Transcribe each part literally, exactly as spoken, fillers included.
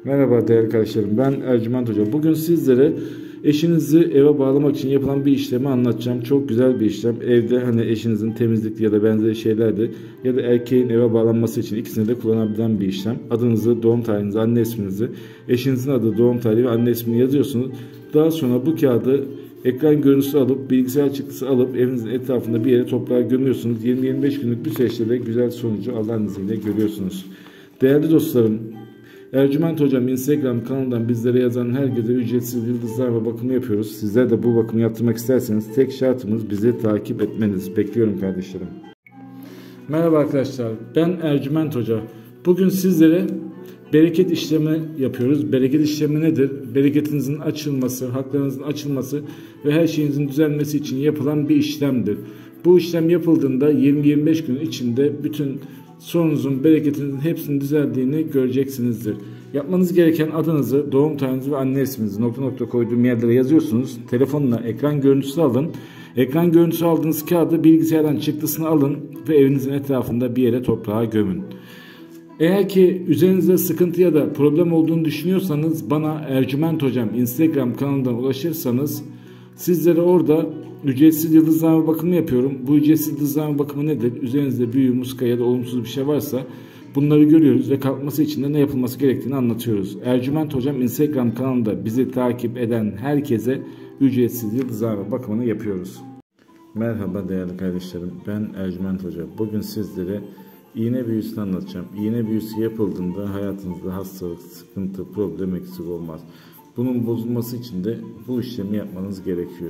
Merhaba değerli kardeşlerim, ben Ercüment Hoca. Bugün sizlere eşinizi eve bağlamak için yapılan bir işlemi anlatacağım. Çok güzel bir işlem. Evde hani eşinizin temizlik ya da benzeri şeylerde ya da erkeğin eve bağlanması için ikisini de kullanabilen bir işlem. Adınızı, doğum tarihinizi, anne isminizi, eşinizin adı, doğum tarihi ve anne ismini yazıyorsunuz. Daha sonra bu kağıdı ekran görüntüsü alıp, bilgisayar çıktısı alıp evinizin etrafında bir yere toprağa gömüyorsunuz. yirmi yirmi beş günlük bir süreçte de güzel sonucu Allah'ın izniyle görüyorsunuz. Değerli dostlarım, Ercüment Hocam Instagram kanalından bizlere yazan herkese ücretsiz yıldızlarla bakımı yapıyoruz. Sizler de bu bakımı yaptırmak isterseniz tek şartımız bizi takip etmeniz. Bekliyorum kardeşlerim. Merhaba arkadaşlar, ben Ercüment Hoca. Bugün sizlere bereket işlemi yapıyoruz. Bereket işlemi nedir? Bereketinizin açılması, haklarınızın açılması ve her şeyinizin düzelmesi için yapılan bir işlemdir. Bu işlem yapıldığında yirmi yirmi beş gün içinde bütün sorunuzun, bereketinizin hepsinin düzeldiğini göreceksinizdir. Yapmanız gereken adınızı, doğum tarihinizi ve anne isminizi nokta nokta koyduğum yerlere yazıyorsunuz. Telefonla ekran görüntüsü alın. Ekran görüntüsü aldığınız kağıdı bilgisayardan çıktısını alın ve evinizin etrafında bir yere toprağa gömün. Eğer ki üzerinizde sıkıntı ya da problem olduğunu düşünüyorsanız bana Ercüment Hocam Instagram kanalından ulaşırsanız sizlere orada ücretsiz yıldızlama bakımı yapıyorum. Bu ücretsiz yıldızlama bakımı nedir? Üzerinizde büyü, muska ya da olumsuz bir şey varsa bunları görüyoruz ve kalkması için de ne yapılması gerektiğini anlatıyoruz. Ercüment Hocam Instagram kanalında bizi takip eden herkese ücretsiz yıldızlama bakımını yapıyoruz. Merhaba değerli kardeşlerim, ben Ercüment Hoca. Bugün sizlere iğne büyüsünü anlatacağım. İğne büyüsü yapıldığında hayatınızda hastalık, sıkıntı, problem eksik olmaz. Bunun bozulması için de bu işlemi yapmanız gerekiyor.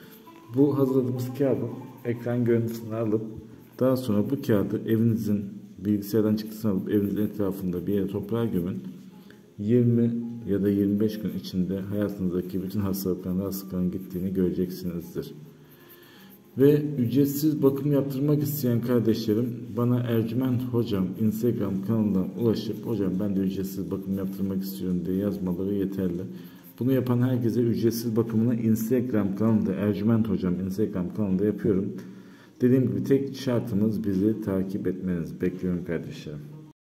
Bu hazırladığımız kağıdın ekran görüntüsünü alıp daha sonra bu kağıdı evinizin bilgisayardan çıktısını alıp evinizin etrafında bir yere toprağa gömün. yirmi ya da yirmi beş gün içinde hayatınızdaki bütün hastalıkların, rahatsızlıkların gittiğini göreceksinizdir. Ve ücretsiz bakım yaptırmak isteyen kardeşlerim bana Ercüment Hocam Instagram kanalından ulaşıp hocam ben de ücretsiz bakım yaptırmak istiyorum diye yazmaları yeterli. Bunu yapan herkese ücretsiz bakımını Instagram kanalında Ercüment Hocam Instagram kanalında yapıyorum. Dediğim gibi tek şartımız bizi takip etmeniz. Bekliyorum kardeşlerim.